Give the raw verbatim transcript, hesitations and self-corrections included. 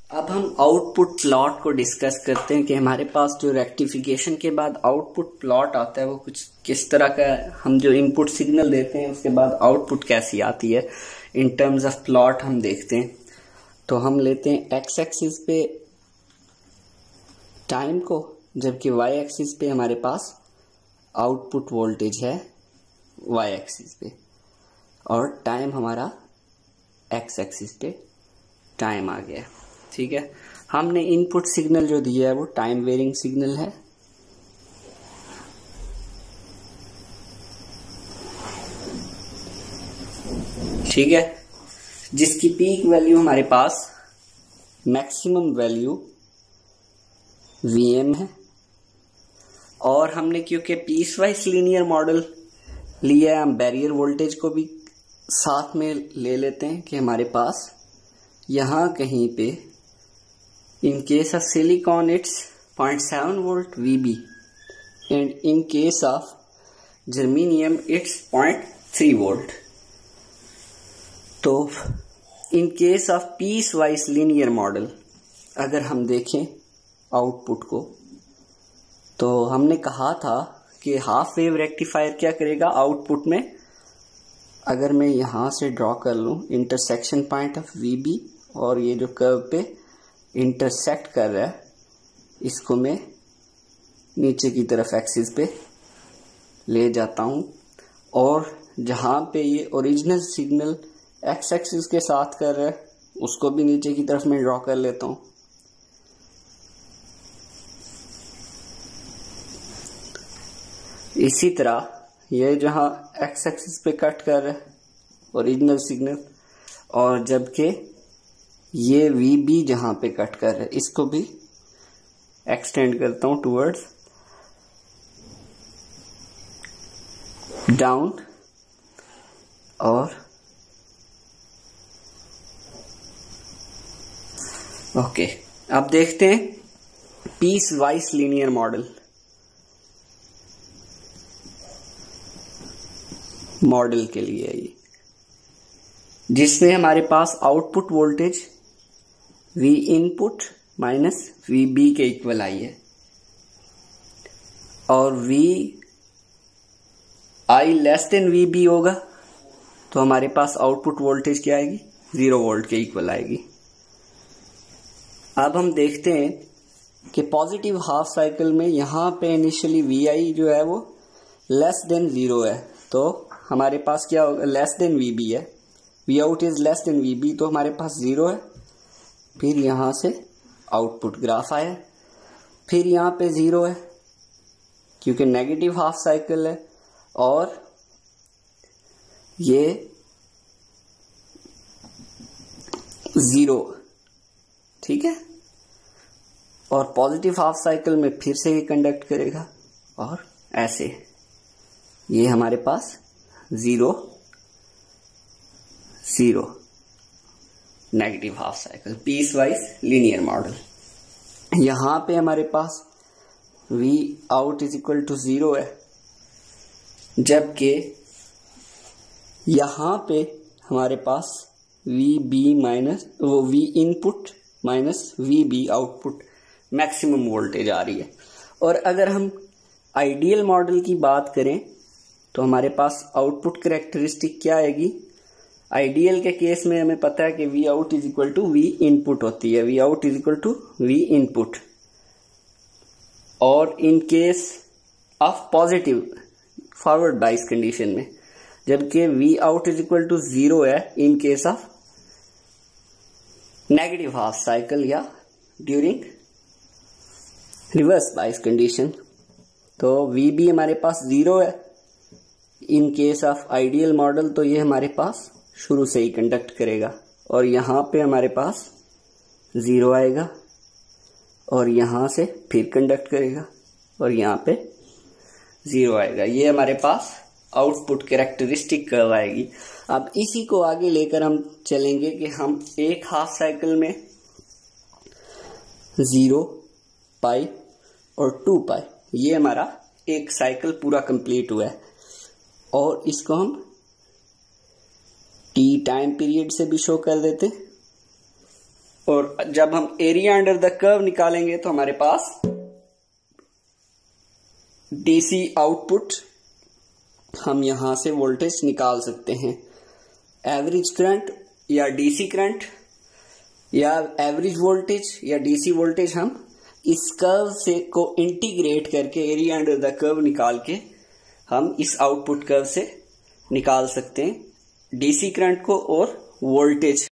अब हम output plot को डिस्कस करते हैं कि हमारे पास जो रेक्टिफिकेशन के बाद आउटपुट प्लॉट आता है वो कुछ किस तरह का है। हम जो इनपुट सिग्नल देते हैं उसके बाद आउटपुट कैसी आती है इन टर्म्स ऑफ प्लॉट हम देखते हैं। तो हम लेते हैं एक्स एक्सिस पे टाइम को, जबकि वाई एक्सिस पे हमारे पास आउटपुट वोल्टेज है वाई एक्सिस पे, और टाइम हमारा एक्स एक्सिस पे टाइम आ गया। ठीक है, हमने इनपुट सिग्नल जो दिया है वो टाइम वेरिंग सिग्नल है। ठीक है, जिसकी पीक वैल्यू हमारे पास मैक्सिमम वैल्यू वी एम है, और हमने क्योंकि पीस वाइज लीनियर मॉडल लिया है हम बैरियर वोल्टेज को भी साथ में ले लेते हैं कि हमारे पास यहां कहीं पे in case of silicon it's zero point seven volt V B and in case of germanium it's zero point three volt. तो in case of piecewise linear model अगर हम देखें आउटपुट को, तो हमने कहा था कि हाफ वेव रेक्टिफायर क्या करेगा आउटपुट में। अगर मैं यहां से ड्रॉ कर लूं intersection point of V B और ये जो कर्व पे इंटरसेक्ट कर रहा है इसको मैं नीचे की तरफ एक्सिस पे ले जाता हूं, और जहां पे ये ओरिजिनल सिग्नल एक्स एक्सिस के साथ कर रहा है उसको भी नीचे की तरफ मैं ड्रॉ कर लेता हूं। इसी तरह ये जहां एक्स एक्सिस पे कट कर रहा है ओरिजिनल सिग्नल, और जबकि ये वी बी जहां पे कट कर रहा है इसको भी एक्सटेंड करता हूं टुवर्ड्स डाउन, और ओके okay, अब देखते हैं piecewise linear model model के लिए ये, जिसमें हमारे पास output voltage V input minus V B के इक्वल आई है, और V I less than V B होगा तो हमारे पास आउटपुट वोल्टेज क्या आएगी, जीरो वोल्ट के इक्वल आएगी। अब हम देखते हैं कि पॉजिटिव हाफ साइकिल में यहां पे इनिशियली V I जो है वो लेस देन जीरो है, तो हमारे पास क्या होगा, लेस देन V B है, V out is less than V B, तो हमारे पास जीरो है। फिर यहां से आउटपुट ग्राफ आया, फिर यहां पे जीरो है क्योंकि नेगेटिव हाफ साइकिल है, और ये जीरो। ठीक है, और पॉजिटिव हाफ साइकिल में फिर से ये कंडक्ट करेगा, और ऐसे ये हमारे पास zero zero negative half cycle piecewise linear model. यहां पे हमारे पास V out is equal to zero है, जबकि यहां पे हमारे पास V B माइनस वो V input minus V B output maximum voltage आ रही है। और अगर हम आइडियल मॉडल की बात करें तो हमारे पास आउटपुट कैरेक्टरिस्टिक क्या आएगी। आइडियल के केस में हमें पता है कि V out is equal to V input होती है, V out is equal to V input, और in case of positive forward bias condition में, जबकि V out is equal to zero है in case of negative half cycle या during reverse bias condition. तो V B हमारे पास zero है in case of ideal model, तो ये हमारे पास शुरू से ही कंडक्ट करेगा, और यहां पे हमारे पास जीरो आएगा, और यहां से फिर कंडक्ट करेगा, और यहां पे जीरो आएगा। ये हमारे पास आउटपुट कैरेक्टरिस्टिक कर्व आएगी। अब इसी को आगे लेकर हम चलेंगे कि हम एक हाफ साइकिल में जीरो, पाई और टू पाई, ये हमारा एक साइकिल पूरा कंप्लीट हुआ है, और इसको हम टी टाइम पीरियड से भी शो कर देते, और जब हम एरिया अंडर द कर्व निकालेंगे तो हमारे पास डीसी आउटपुट हम यहां से वोल्टेज निकाल सकते हैं। एवरेज करंट या डीसी करंट या एवरेज वोल्टेज या डीसी वोल्टेज हम इस कर्व से को इंटीग्रेट करके एरिया अंडर द कर्व निकाल के हम इस आउटपुट कर्व से निकाल सकते हैं डीसी करंट को और वोल्टेज